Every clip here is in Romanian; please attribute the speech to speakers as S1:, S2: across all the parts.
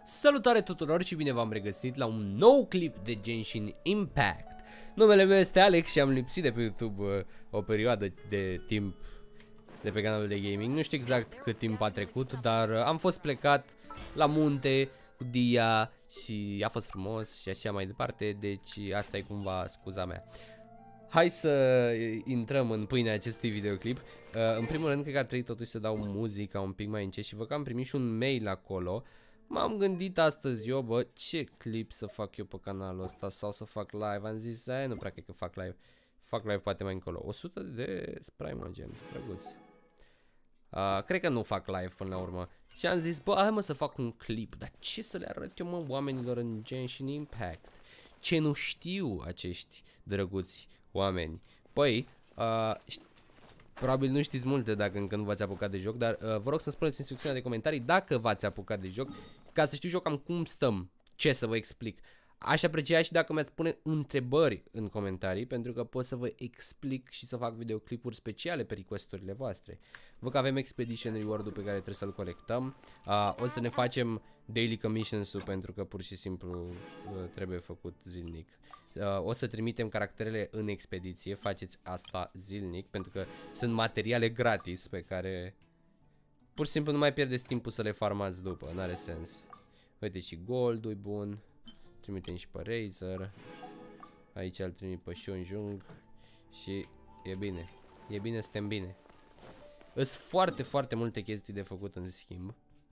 S1: Salutare tuturor și bine v-am regăsit la un nou clip de Genshin Impact. Numele meu este Alex și am lipsit de pe YouTube o perioadă de timp de pe canalul de gaming. Nu știu exact cât timp a trecut, dar am fost plecat la munte cu Dia și a fost frumos și așa mai departe, deci asta e cumva scuza mea. Hai să intrăm în pâinea acestui videoclip. În primul rând, cred că ar trebui totuși să dau muzica un pic mai încet și văd că am primit și un mail acolo. M-am gândit astăzi eu, bă, ce clip să fac eu pe canalul ăsta sau să fac live. Am zis, aia nu prea cred că fac live. Fac live poate mai încolo. 100 de Prima Gems, drăguț. Cred că nu fac live până la urmă. Și am zis, bă, hai mă să fac un clip. Dar ce să le arăt eu, mă, oamenilor în Genshin Impact? Ce nu știu acești drăguți oameni? Păi, probabil nu știți multe dacă încă nu v-ați apucat de joc, dar vă rog să-mi spuneți în secțiunea de comentarii dacă v-ați apucat de joc, ca să știu eu cam cum stăm, ce să vă explic. Aș aprecia și dacă mi-ați pune întrebări în comentarii, pentru că pot să vă explic și să fac videoclipuri speciale pe requesturile voastre. Văd că avem Expedition Reward-ul pe care trebuie să-l colectăm. O să ne facem Daily Commissions-ul pentru că pur și simplu trebuie făcut zilnic. O să trimitem caracterele în expediție, faceți asta zilnic, pentru că sunt materiale gratis pe care pur și simplu nu mai pierdeți timpul să le farmați după, n-are sens. Uite și gold-ul e bun, trimitem și pe Razer, aici îl trimit pe Shunjung și e bine, suntem bine. Sunt foarte multe chestii de făcut în schimb.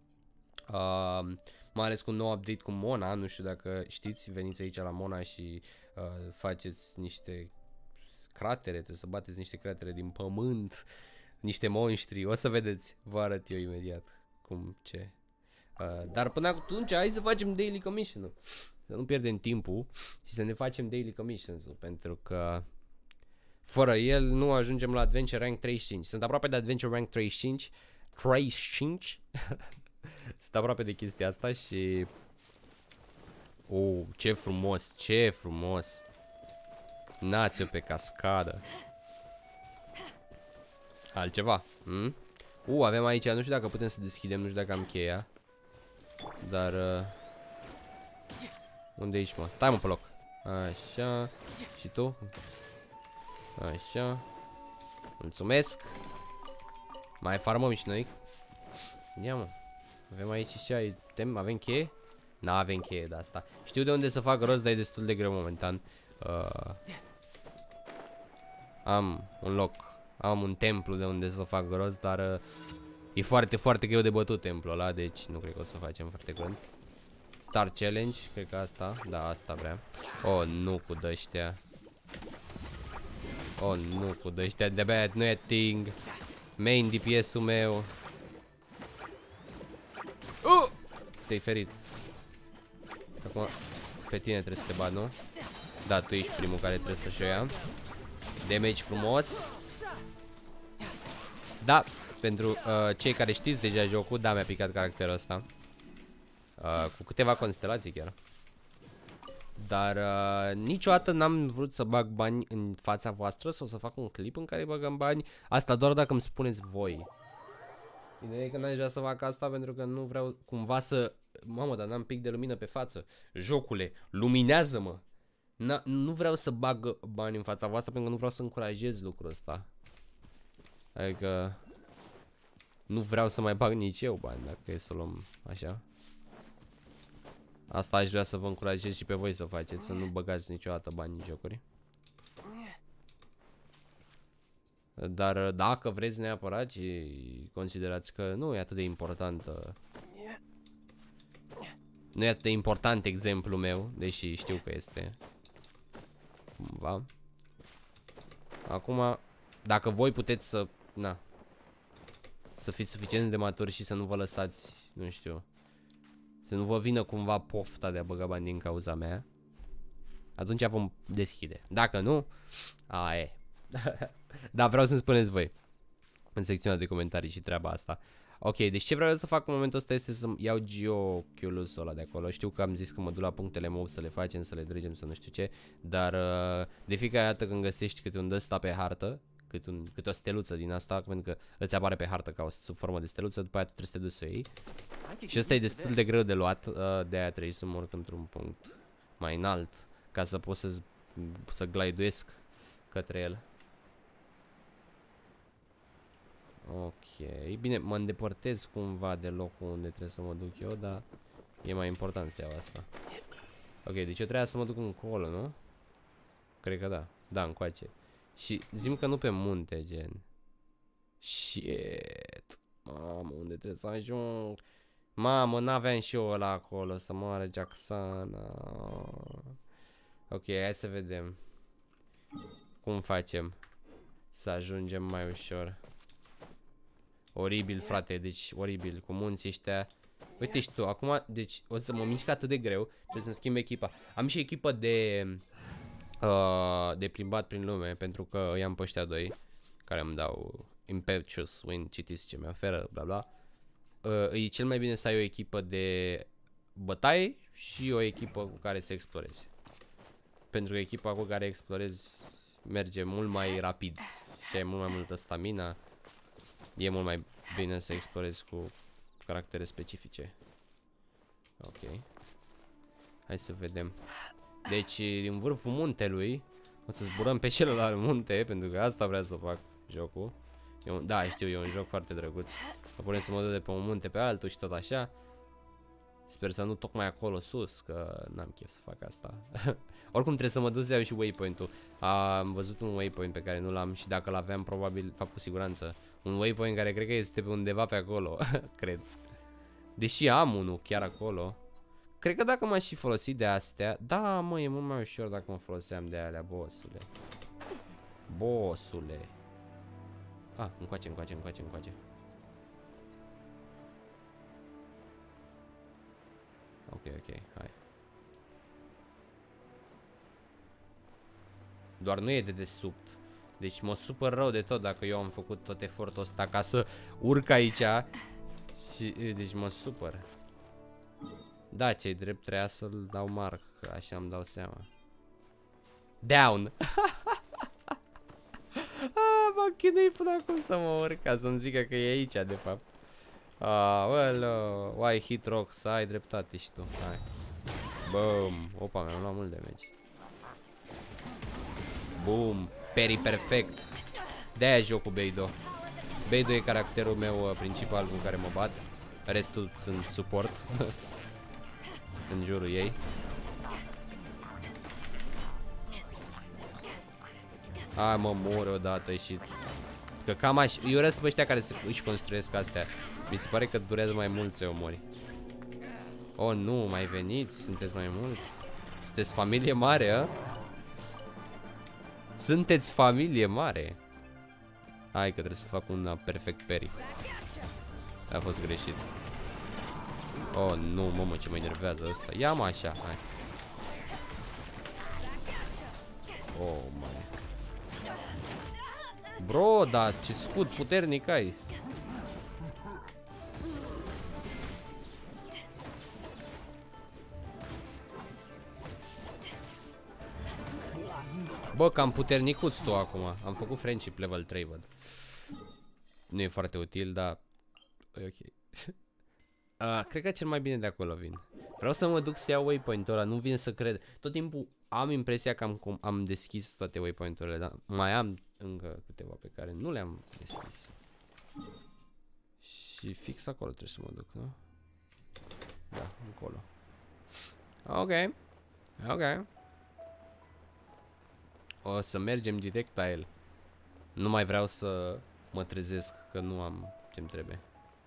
S1: Mai ales cu un nou update cu Mona, nu știu dacă știți, veniți aici la Mona și faceți niște cratere, trebuie să bateți niște cratere din pământ, niște monștri, o să vedeți, vă arăt eu imediat cum, ce. Dar până atunci hai să facem Daily Commission-ul, să nu pierdem timpul și să ne facem Daily Commissions-ul, pentru că fără el nu ajungem la Adventure Rank 35, sunt aproape de Adventure Rank 35, sunt aproape de chestia asta și... ce frumos, ce frumos. Nați-o pe cascadă. Altceva? Avem aici, nu știu dacă putem să deschidem, nu știu dacă am cheia. Dar... unde ești, mă? Stai, mă, pe loc. Așa. Și tu? Așa. Mulțumesc. Mai farmăm și noi. Ia, mă. Avem aici și item, avem cheie? N-avem cheie de asta. Știu de unde să fac rost, dar e destul de greu momentan. Am un loc, am un templu de unde să fac rost, dar e foarte greu de bătut templul ăla, deci nu cred că o să facem foarte curând. Star Challenge, cred că asta, da, asta vrea. Nu cu dăștia. Nu cu dăștia, de-abia nu e ting. Main DPS-ul meu. Te-ai ferit. Acum pe tine trebuie să te bat, nu? Da, tu ești primul care trebuie să-și o ia. Damage frumos. Da, pentru cei care știți deja jocul, da, mi-a picat caracterul ăsta. Cu câteva constelații chiar. Dar niciodată n-am vrut să bag bani în fața voastră sau să fac un clip în care băgăm bani. Asta doar dacă îmi spuneți voi. Ideea e că n-aș vrea să fac asta pentru că nu vreau cumva să... Mamă, dar n-am pic de lumină pe față. Jocule, luminează-mă. Nu vreau să bag bani în fața voastră pentru că nu vreau să încurajez lucrul ăsta. Adică... nu vreau să mai bag nici eu bani, dacă e să o luăm așa. Asta aș vrea să vă încurajez și pe voi să faceți, să nu băgați niciodată bani în jocuri. Dar dacă vreți neapărat și considerați că nu e atât de importantă, nu e atât de important exemplul meu, deși știu că este cumva. Acum, dacă voi puteți să, să fiți suficient de maturi și să nu vă lăsați, nu știu, să nu vă vină cumva pofta de a băga bani din cauza mea, atunci vom deschide. Dacă nu, da, vreau să-mi spuneți voi în secțiunea de comentarii și treaba asta. Ok, deci ce vreau să fac în momentul ăsta este să iau Geoculus-ul ăla de acolo. Știu că am zis că mă duc la punctele move să le facem, să le dregem, să nu știu ce. Dar de fiecare dată când găsești câte un ăsta pe hartă, câte o steluță din asta, pentru că îți apare pe hartă ca sub formă de steluță, după aia tu trebuie să te duci să o iei. Și ăsta e destul de greu de luat, de aia trebuie să mă urc într-un punct mai înalt, ca să pot să glide-uiesc către el. Ok, bine, mă îndepărtez cumva de locul unde trebuie să mă duc eu, dar e mai important să iau asta. Ok, deci eu trebuia să mă duc încolo, nu? Cred că da. Da, încoace. Și zi-mi că nu pe munte, gen. Shit. Mamă, unde trebuie să ajung? Mamă, n-aveam și eu ăla acolo, să moară Jacksana. Ok, hai să vedem cum facem să ajungem mai ușor. Oribil, frate, deci oribil, cu munții ăștia. Uite și tu, acum, deci o să mă mișc atât de greu, trebuie să-mi schimb echipa. Am și echipă de plimbat prin lume, pentru că îi am pe ăștia doi, care îmi dau impetuous win, citiți ce mi oferă, bla bla. E cel mai bine să ai o echipă de bătaie și o echipă cu care să explorezi. Pentru că echipa cu care explorezi merge mult mai rapid și ai mult mai multă stamina. E mult mai bine să explorezi cu caractere specifice. Ok. Hai să vedem. Deci, din vârful muntelui o să zburăm pe celălalt munte, pentru că asta vrea să fac jocul. Da, știu, e un joc foarte drăguț. Mă punem să mă duc de pe un munte pe altul și tot așa. Sper să nu tocmai acolo sus, că n-am chef să fac asta. Oricum trebuie să mă duc să iau și waypoint-ul. Am văzut un waypoint pe care nu l-am și dacă l-aveam probabil fac cu siguranță. Un waypoint care cred că este pe undeva pe acolo, cred. Deși am unul chiar acolo. Cred că dacă m-aș și folosi de astea, da, mă, e mult mai ușor dacă mă foloseam de alea, bossule. Bossule. Ah, încoace. Ok, hai. Doar nu e de desubt. Deci mă supăr rău de tot dacă eu am făcut tot efortul ăsta ca să urc aici. Și, deci mă supăr. Da, ce-i drept, trebuia să-l dau marc, așa îmi dau seama. Down! M-am chinuit până acum să mă urc, ca să-mi zică că e aici, de fapt. Why hit rocks, ai dreptate și tu, hai. Boom! Opa, mi-am luat mult damage. Boom! Peri perfect! De-aia joc cu Beidou. Beidou e caracterul meu principal cu care mă bat. Restul sunt suport. În jurul ei. Hai, mă mor odată și... Că cam așa... Eu urăsc pe ăștia care își construiesc astea. Mi se pare că durează mai mult să omori. Oh, nu, mai veniți? Sunteți mai mulți? Sunteți familie mare, a? Sunteți familie mare. Hai că trebuie să fac un perfect parry. A fost greșit. Oh, nu, mamă, ce mă enervează ăsta. Ia-mă așa, hai. Oh, man. Bro, da, ce scut puternic ai. Bă, cam puternicuț tu acum. Am făcut friendship level 3, văd. Nu e foarte util, dar e ok. Cred că cel mai bine de acolo vin. Vreau să mă duc să iau waypoint-ul ăla, nu vin să cred. Tot timpul am impresia că am deschis toate waypoint-urile, dar mai am încă câteva pe care nu le-am deschis. Și fix acolo trebuie să mă duc, nu? Da, încolo. Ok. Ok. O să mergem direct la el. Nu mai vreau să mă trezesc că nu am ce-mi trebuie.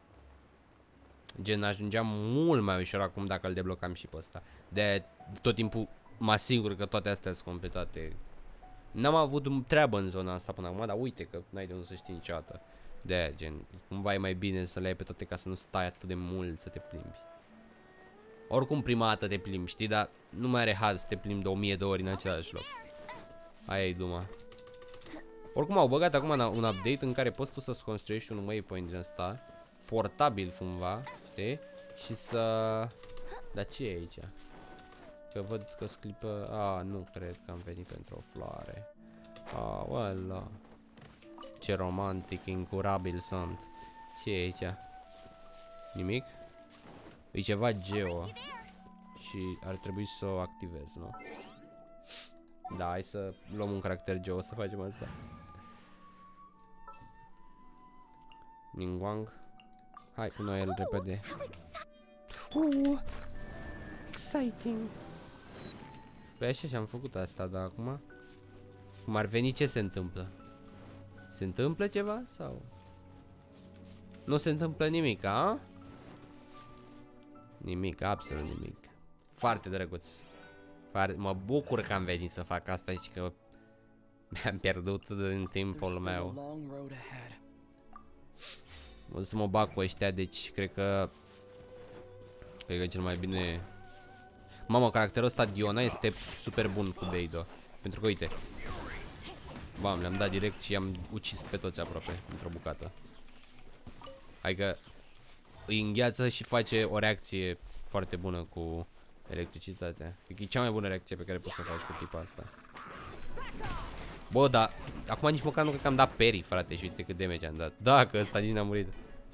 S1: Gen, ajungeam mult mai ușor acum dacă îl deblocam și pe ăsta. De tot timpul mă asigur că toate astea sunt completate. N-am avut treabă în zona asta până acum, dar uite că n-ai de unde să știi niciodată. De-aia, gen, cumva e mai bine să le ai pe toate ca să nu stai atât de mult să te plimbi. Oricum prima dată te plimbi, știi, dar nu mai are haz să te plimbi de 1000 de ori în același loc. Aia e duma. Oricum au băgat acum un update în care poți tu să-ți construiești un waypoint din ăsta portabil cumva, știi? Și să... Dar ce e aici? Că văd că sclipă... nu cred că am venit pentru o floare. Ăla. ce romantic, incurabil sunt. Ce e aici? Nimic? E ceva geo. Și ar trebui să o activez, nu? Da, hai să luăm un caracter geo să facem asta. Ningguang. Hai cu noi el repede. Exciting. Păi așa și-am făcut asta, dar acum cum ar veni, ce se întâmplă? Se întâmplă ceva sau? Nu se întâmplă nimic, a? Nimic, absolut nimic. Foarte drăguț. Mă bucur că am venit să fac asta și că mi-am pierdut în timpul meu. O să mă bag cu ăștia, deci cred că cel mai bine. Mamă, caracterul ăsta Diona este super bun cu Beidou. Pentru că uite, bam, le-am dat direct și i-am ucis pe toți aproape într-o bucată. Adică îi îngheață și face o reacție foarte bună cu electricitatea. E cea mai bună reacție pe care poți să o faci cu tipa asta. Bă, da, acum nici măcar nu cred că am dat parry, frate, și uite cât damage am dat. Da, că ăsta nici n-a murit.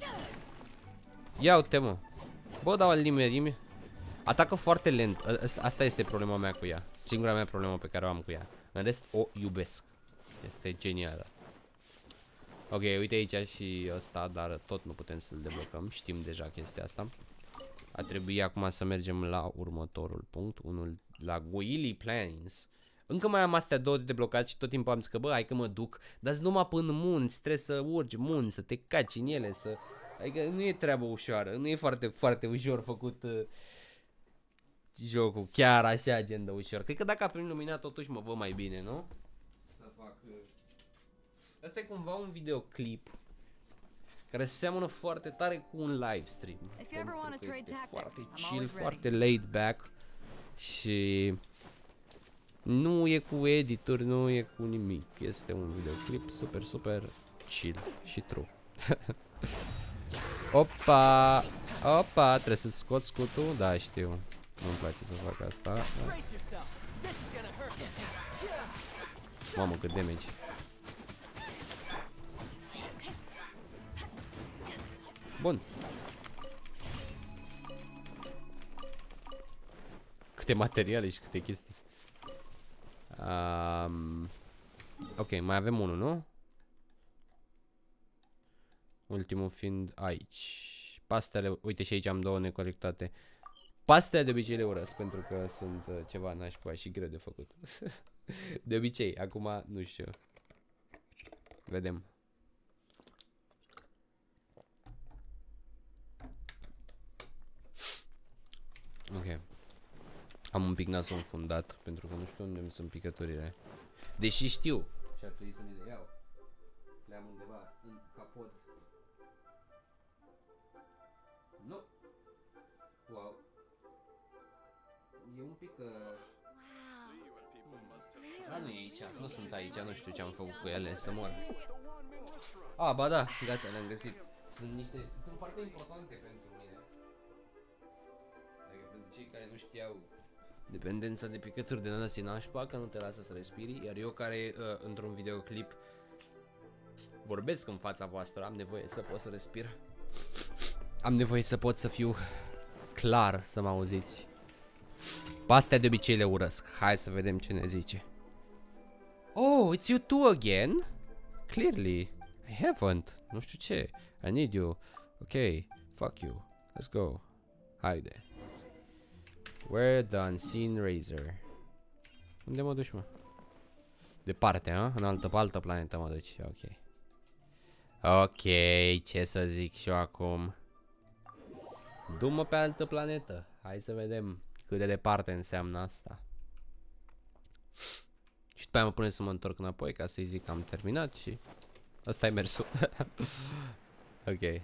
S1: Ia uite, mă. Bă, dau al atacă foarte lent. Asta este problema mea cu ea. Singura mea problemă pe care o am cu ea. În rest, o iubesc. Este genială. Ok, uite aici și ăsta, dar tot nu putem să-l deblocăm. Știm deja chestia asta. A trebui acum să mergem la următorul punct. Unul la Guili Plains. Încă mai am astea două de deblocat și tot timpul am zis că bă, hai că mă duc. Dar numai până în munți, trebuie să urci munți, să te caci în ele, să... Adică nu e treabă ușoară, nu e foarte, foarte ușor făcut jocul, chiar așa agenda ușor. Cred că dacă aprin lumina totuși mă văd mai bine, nu? Să fac... Asta e cumva un videoclip care seamănă foarte tare cu un live stream. Pentru că este foarte chill, foarte laid back și nu e cu edituri, nu e cu nimic. Este un videoclip super, super chill și true. Opa! Opa! Trebuie să scot scutul? Da, știu. Nu-mi place să fac asta. Da. Mamă, cât damage. Bun. Câte materiale și câte chestii. Ok, mai avem unul, nu? Ultimul fiind aici. Pastele, uite și aici am două necolectate. Pastele de obicei le urăsc pentru că sunt ceva nașpa și greu de făcut. De obicei, acum nu știu. Vedem. Ok. Am un pic nasul înfundat pentru că nu știu unde sunt picăturile. Deși știu și ar trebui să ne le iau. Le-am undeva în capot. Nu. Wow. E un pic Da, nu e aici, nu sunt aici, nu știu ce am făcut cu ele, să mor. Ah, ba da, gata, le-am găsit. Sunt foarte importante pentru mine. Adică pentru cei care nu știau, dependența de picături de năsi nașpa, că nu te lasă să respiri, iar eu care într-un videoclip vorbesc în fața voastră, am nevoie să pot să respir. Am nevoie să pot să fiu clar, să mă auziți. Astea de obicei le urăsc. Hai să vedem ce ne zice. Oh, it's you too again? Clearly. I haven't. Nu știu ce. I need you. Ok. Fuck you. Let's go. Haide. Where the unseen razor. Unde mă duci, mă? Departe, ha? În altă planetă mă duci. Ok. Ok, ce să zic și eu acum? Du-mă pe altă planetă. Hai să vedem cât de departe înseamnă asta. Și după aia mă pune să mă întorc înapoi ca să-i zic că am terminat și ăsta e mersul. Ok.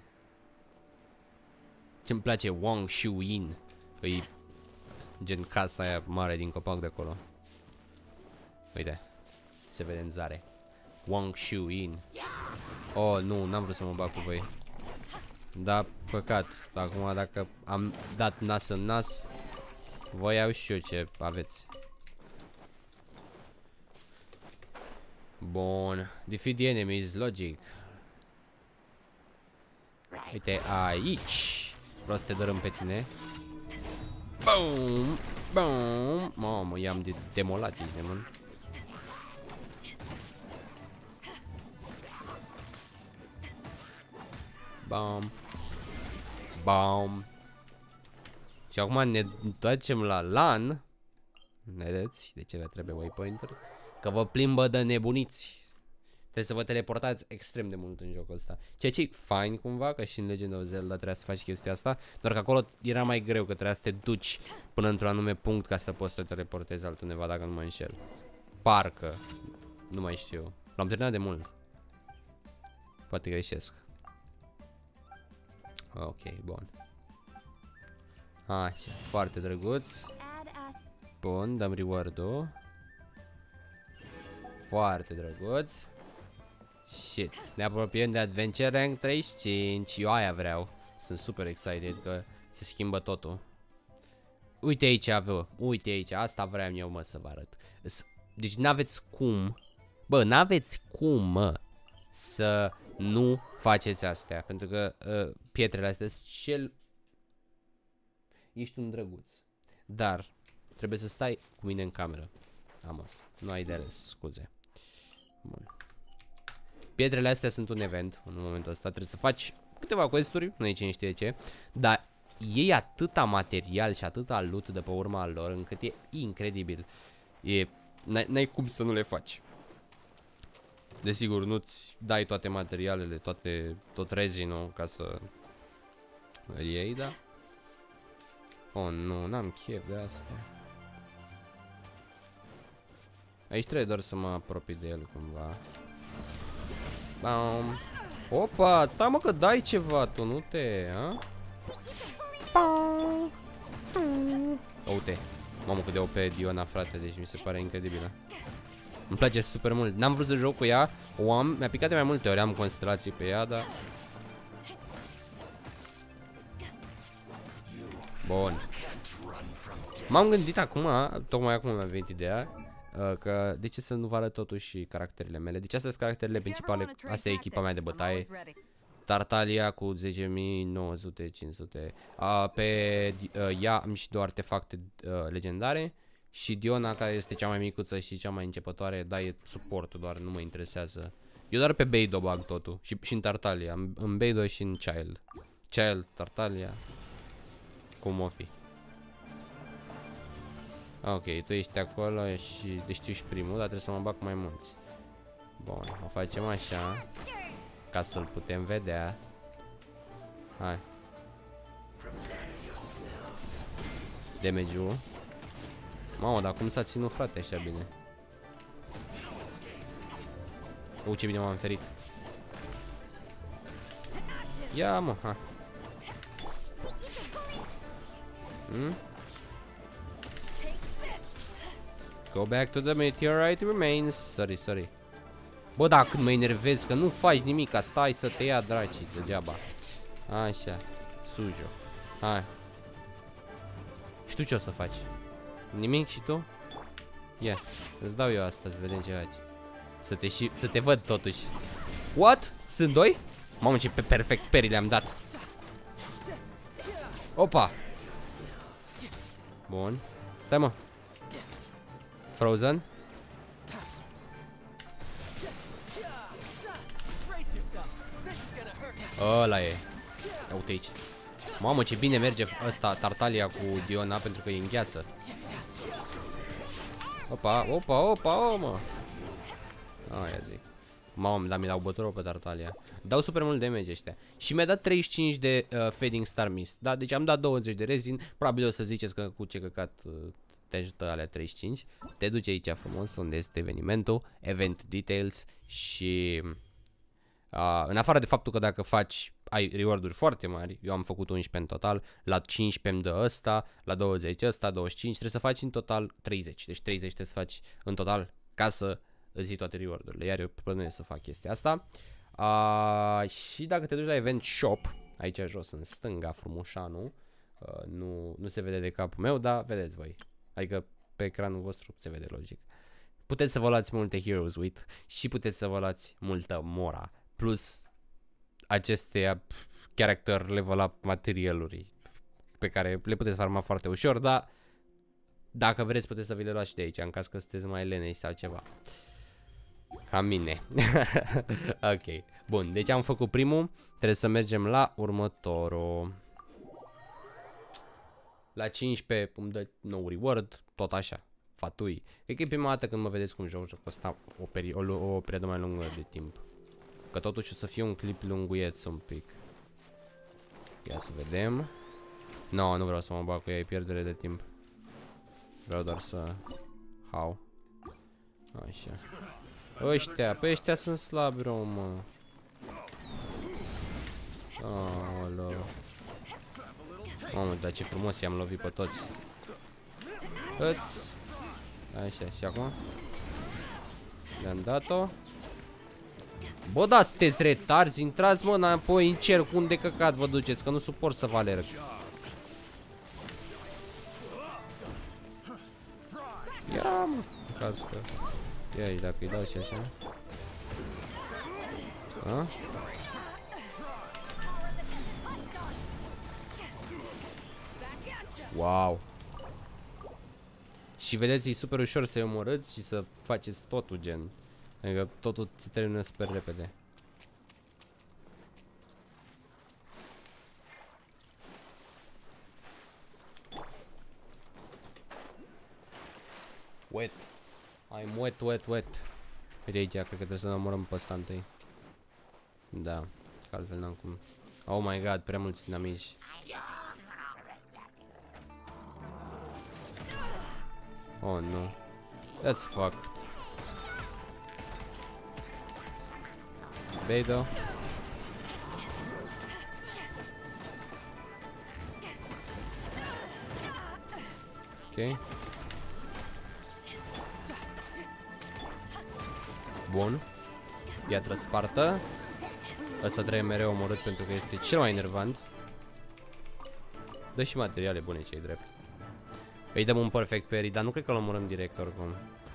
S1: Ce-mi place Wang Shuyin. E gen casa aia mare din copac de acolo. Uite. Se vede în zare. Wang Shuyin. Oh, nu, n-am vrut să mă bag cu voi. Da, păcat. Acum dacă am dat nas în nas, voi iau și eu ce aveți. Bun. Defeat the enemies, logic. Uite, aici. Vreau să te dărâm pe tine. Boom! Boom! Mamă, i-am demolat aici, demon. Bam. Bam. Și acum ne întoarcem la LAN. Vedeți de ce le trebuie waypointer? Că vă plimbă de nebuniți. Trebuie să vă teleportați extrem de mult în jocul ăsta. Ceea ce e fain cumva, că și în Legend of Zelda trebuia să faci chestia asta. Doar că acolo era mai greu, că trebuia să te duci până într-un anume punct ca să poți să te teleportezi altundeva, dacă nu mă înșel. Parcă. Nu mai știu. L-am terminat de mult. Poate greșesc. Ok, bun. Așa, foarte drăguț. Bun, dăm reward-ul. Foarte drăguț. Shit, ne apropiem de Adventure Rank 35. Eu aia vreau. Sunt super excited că se schimbă totul. Uite aici, bă. Uite aici, asta vreau eu, mă, să vă arăt. Deci n-aveți cum. Bă, n-aveți cum, mă, să nu faceți astea. Pentru că pietrele astea sunt cel... Ești un drăguț. Dar trebuie să stai cu mine în cameră. Amos, nu ai de ales, scuze. Bun. Pietrele astea sunt un event. În momentul ăsta trebuie să faci câteva quest-uri, nu e cine știe ce. Dar iei atâta material și atâta loot de pe urma lor, încât e incredibil. N-ai cum să nu le faci. Desigur, nu-ți dai toate materialele, tot rezinul ca să îl iei, da? Oh, nu, n-am chef de asta. Aici trebuie doar să mă apropii de el cumva. Bam. Opa, ta mă că dai ceva, tu nu te, a? Uite, mamă cât de OP Diona, frate, deci mi se pare incredibilă. Îmi place super mult, n-am vrut să joc cu ea, mi-a picat de mai multe ori, am constelații pe ea, dar... Bun. M-am gândit acum, tocmai acum mi-a venit ideea, că de ce să nu vă arăt totuși caracterele mele. Deci astea sunt caracterele principale, asta e echipa mea de bătaie. Tartalia cu 10.900, 500. Pe ea am și două artefacte legendare. Și Diona, care este cea mai micuță și cea mai începătoare, da, e suportul, doar nu mă interesează. Eu doar pe Beidou bag totul. Și în Tartalia, în Beidou și în Child. Child, Tartalia. Cum o fi. Ok, tu ești acolo și deci tu ești primul, dar trebuie să mă bag mai mulți. Bun, o facem așa, ca să-l putem vedea. Hai. Damage-ul. Mamă, dar cum s-a ținut, frate, așa bine? Ce bine m-am ferit. Ia, mă, ha. Go back to the meteorite remains. Sorry. Bă, da, când mă enervez că nu faci nimic, stai să te ia dracii degeaba. Așa, sujo. Hai. Și tu ce o să faci? Nimic și tu? Ia, îți dau eu asta, să vedem ce faci. Să te văd totuși. What? Sunt doi? Mamă, ce perfect perii le-am dat. Opa. Bun. Stai, mă. Frozen. Ăla e. Ia uite aici. Mamă, ce bine merge ăsta, Tartalia cu Diona, pentru că e în gheață. Opa, mă. Aia zic. Mamă, dar mi l-au bătut pe Tartalia. Dau super mult damage ăștia. Și mi-a dat 35 de Fading Star Mist. Da, deci am dat 20 de rezin. Probabil o să ziceți că cu ce căcat te ajută alea 35. Te duci aici frumos unde este evenimentul, Event Details. Și în afară de faptul că dacă faci, ai reward-uri foarte mari. Eu am făcut 11 în total. La 15 îmi dă ăsta, la 20 ăsta, 25. Trebuie să faci în total 30. Deci 30 trebuie să faci în total ca să îți iei toate reward-urile. Iar eu plănuiesc să fac chestia asta. Și dacă te duci la Event Shop, aici jos în stânga, frumușanul, nu se vede de capul meu, dar vedeți voi. Adică pe ecranul vostru se vede logic. puteți să vă luați multe Heroes With și puteți să vă luați multă Mora. Plus aceste character level up materialuri pe care le puteți farma foarte ușor, dar dacă vreți puteți să vi le luați și de aici, în caz că sunteți mai leneși sau ceva. Ca mine. Ok. Bun, deci am făcut primul. Trebuie să mergem la următorul. La 15 îmi dă nou reward. Tot așa. Fatui. Cred că e prima dată când mă vedeți cum joc ăsta o perioadă mai lungă de timp. Că totuși o să fie un clip lunguieț un pic. Ia să vedem. No, nu vreau să mă bag cu ea, e pierdere de timp. Vreau doar să... How? Așa. Ăștia, pe ăștia sunt slabi, rău, mă. Aoleu. Mamă, dar ce frumos i-am lovit pe toți. Îți. Așa, și acum? Le-am dat-o. Bă, da, sunteți retarzi, intrați, mă, înapoi în cerc, unde căcat vă duceți, că nu suport să vă alerg. Ia, mă, caz că... Ia aici, dacă îi dau și așa. A? Wow. Și vedeți, e super ușor să-i omorâți și să faceți totul, gen. Adică totul se termină super repede. Wet. I'm wet, wet, wet. Uite aici, cred că trebuie să ne omorâm pe ăsta întâi. Da, că altfel n-am cum. Oh my god, prea mulți dinamici. Oh no. That's fucked. Beidă. Ok. Bun. Piatră spartă. Ăsta trebuie mereu omorât pentru că este cel mai enervant. Dă și materiale bune, ce-i drept. Îi dăm un perfect parry, dar nu cred că-l omorâm direct oricum.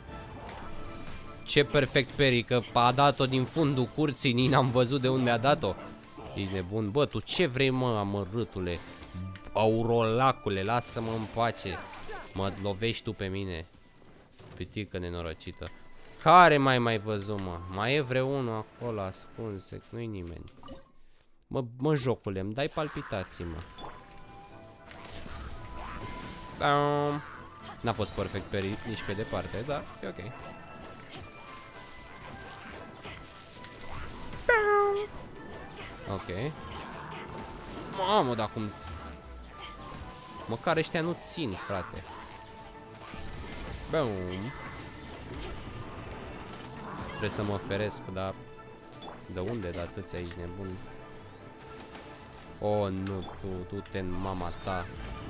S1: Ce perfect parry, că a dat-o din fundul curții, nici n-am văzut de unde a dat-o. E nebun. Bă, tu ce vrei, mă, amărâtule? Aurolacule, lasă-mă în pace. Mă lovești tu pe mine. Pitică nenorocită. Care mai văzut, mă? Mai e vreunul acolo ascunse, nu-i nimeni. Mă, jocule, îmi dai palpitații, mă. N-a fost perfect parry nici pe departe, dar e ok. Ok. Mamă, dar cum... Măcar ăștia nu țin, frate. Boom. Trebuie să mă feresc, dar... De unde, de atâția aici, nebun? Oh, nu, tu te în mama ta.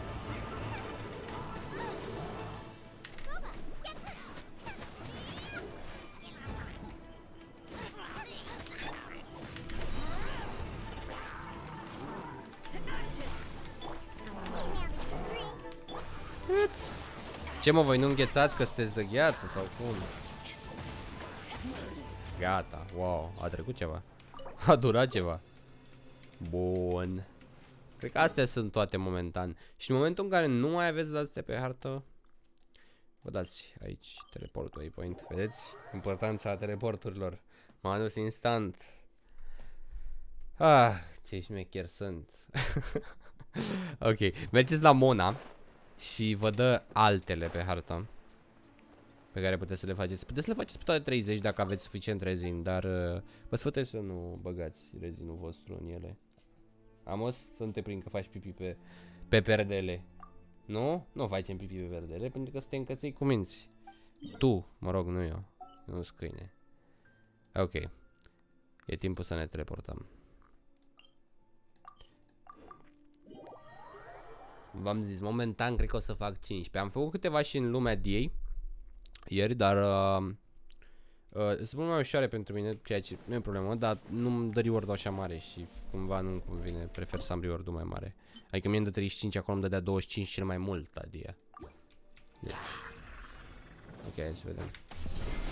S1: Ce, mă, voi nu înghețați că sunteți de gheață sau cum? Gata, wow, a trecut ceva. A durat ceva. Bun. Cred că astea sunt toate momentan. Și în momentul în care nu mai aveți astea pe hartă, vă dați aici teleportul waypoint. Vedeți? Importanța teleporturilor. M-a adus instant. Ah, ce șmecher sunt. Ok, mergeți la Mona și vă dă altele pe hartă pe care puteți să le faceți. Puteți să le faceți pe toate 30 dacă aveți suficient rezin, dar vă sfătuiesc să nu băgați rezinul vostru în ele. Amos, să nu te prind că faci pipi pe perdele. Nu? Nu facem pipi pe perdele pentru că suntem încăței cu minți. Tu, mă rog, nu eu. Nu sunt câine. Ok. E timpul să ne teleportăm. V-am zis, momentan cred că o să fac 15. Am făcut câteva și în lumea DA ieri, dar sunt mult mai ușoare pentru mine, ceea ce nu e problemă, dar nu-mi dă reward așa mare și cumva nu-mi convine, prefer să am reward-ul mai mare. Adică mie îmi dă 35, acolo îmi dădea 25 cel mai mult la DA. Deci. Ok, hai să vedem.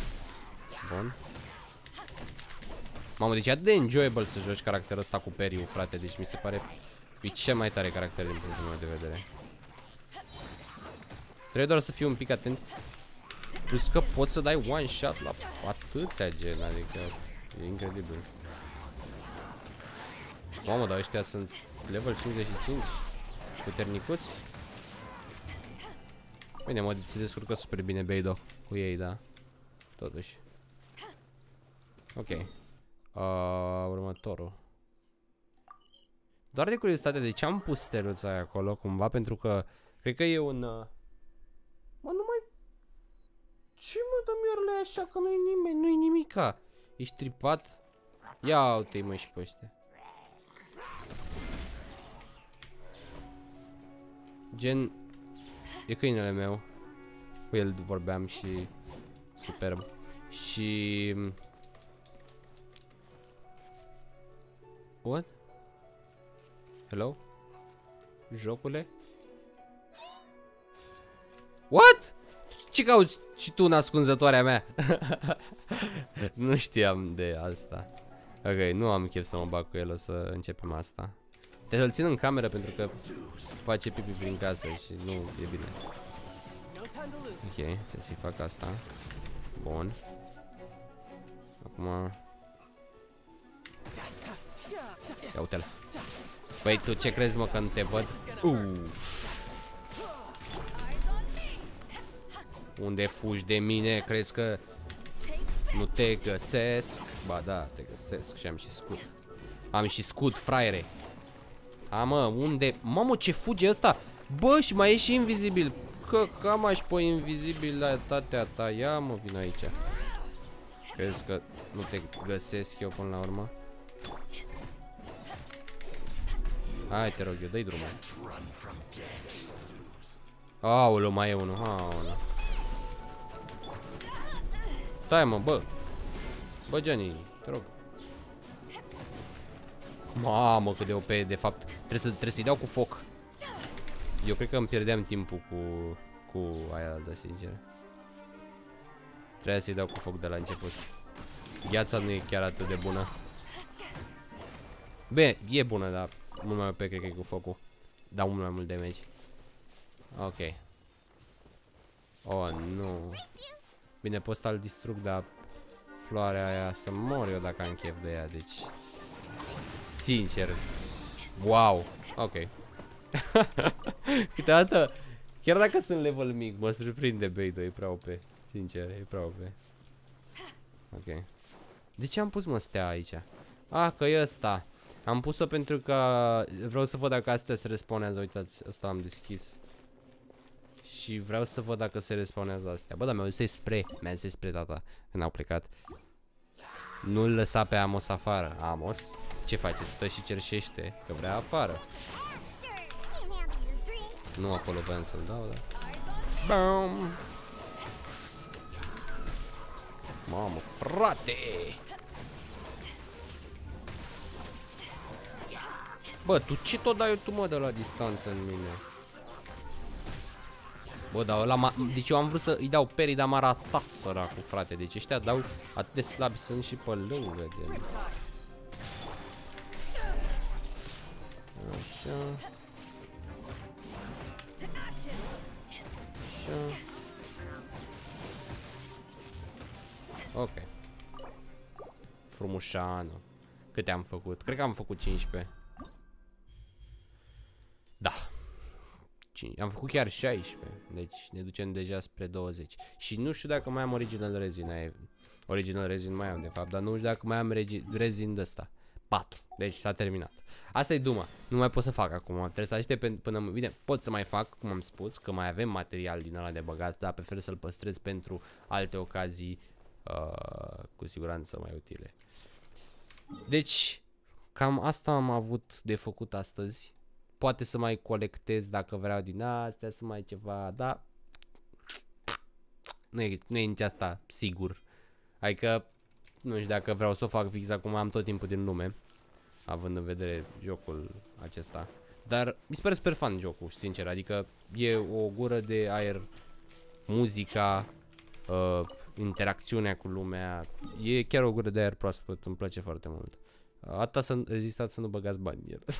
S1: Bun. Mamă, deci e atât de enjoyable să joci caracterul ăsta cu Periu, frate. Deci mi se pare e cel mai tare caracter din punctul meu de vedere. Trebuie doar să fiu un pic atent. Plus că poți să dai one shot la atâția gen, adică e incredibil. Mamă, dar ăștia sunt level 55. Puternicuți. Bine, mă, se descurcă super bine Beidou cu ei, da. Totuși. Ok. Următorul. Doar de curiozitate, de ce am pus steluța aia acolo, cumva, pentru că cred că e un... Mă, nu mai... Ce mă, dă miorle așa, că nu-i nimeni, nu-i nimica. Ești tripat? Ia uite-i, mă, și pe ăștia. Gen... E câinele meu. Cu el vorbeam și... Superb. Și... What? Hello? Jocule? What? Ce cauți și tu în ascunzătoarea mea? Nu știam de asta. Ok, nu am chef să mă bag cu el, o să începem asta. Deci îl țin în cameră pentru că face pipi prin casă și nu e bine. Ok, trebuie să-i fac asta. Bun. Acum... Ia uite-l. Păi tu ce crezi, mă, că nu te văd? Unde fugi de mine? Crezi că nu te găsesc? Ba da, te găsesc și am și scut. Am și scut, fraiere. A, mă, unde? Mamă, ce fuge ăsta? Bă, și mai e și invizibil. Că cam aș pe invizibilitatea ta. Ia, mă, vin aici. Crezi că nu te găsesc eu până la urmă? Hai, te rog eu, dă-i drumul. Aoleu, mai e unul. Aoleu. Stai, mă, bă. Bă, Gianni, te rog. Mamă, cât de OP, de fapt. Trebuie să-i dau cu foc. Eu cred că îmi pierdeam timpul cu aia, da, sincer. Trebuia să-i dau cu foc de la început. Gheața nu e chiar atât de bună. Bine, e bună, dar mult mai OP cred că e cu focul. Dau mult mai mult damage. Ok. Oh, nu. Bine, pot să-l distrug, dar floarea aia să mor eu dacă am chef de ea, deci... Sincer. Wow. Ok. Câteodată, chiar dacă sunt level mic, mă surprinde Beidou, e prea OP. Sincer, e prea OP. Ok. De ce am pus, mă, stea aici? Ah, că e ăsta. Am pus-o pentru că vreau să văd dacă astea se respawnează. Uitați, ăsta am deschis. Și vreau să văd dacă se respawnează astea. Bă, dar mi-au zis spre. Mi-a zis spre tata când au plecat. Nu-l lăsa pe Amos afară. Amos, ce face? Stă și cerșește că vrea afară. Nu acolo vreau să-l dau, da. Bam! Mamă, frate! Bă, tu ce tot dai tu, mă, de la distanță în mine? Bă, dar ăla deci eu am vrut să îi dau perii, dar m-a ratat, săracul, frate. Deci ăștia dau atât de slabi, sunt și pe lângă de el. Așa. Așa. Ok. Frumușano. Câte am făcut? Cred că am făcut 15. Da. Am făcut chiar 16. Deci ne ducem deja spre 20. Și nu știu dacă mai am Original Resin. Original Resin mai am, de fapt. Dar nu știu dacă mai am Resin de ăsta. 4. Deci s-a terminat. Asta e Duma. Nu mai pot să fac acum. Trebuie să aștept până... Bine, pot să mai fac, cum am spus, că mai avem material din ăla de băgat. Dar prefer să-l păstrez pentru alte ocazii cu siguranță mai utile. Deci, cam asta am avut de făcut astăzi. Poate să mai colectez dacă vreau din astea, să mai ceva, dar nu e nici asta sigur. Adică, nu știu dacă vreau să o fac fix acum, am tot timpul din lume, având în vedere jocul acesta. Dar mi se pare super fun jocul, sincer, adică e o gură de aer, muzica, interacțiunea cu lumea. E chiar o gură de aer proaspăt, îmi place foarte mult. Atâta să rezistați să nu băgați bani în el.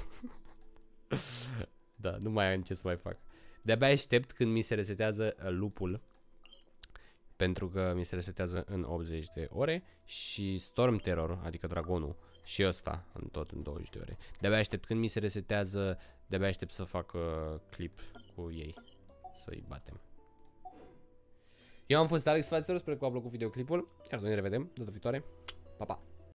S1: Da, nu mai am ce să mai fac. De-abia aștept când mi se resetează lupul. Pentru că mi se resetează în 80 de ore. Și Storm Terror, adică dragonul, și ăsta în 20 de ore. De-abia aștept când mi se resetează. De-abia aștept să fac clip cu ei. Să-i batem. Eu am fost Alex Fațăr, sper că v-a plăcut videoclipul. Iar noi ne revedem data viitoare. Pa, pa!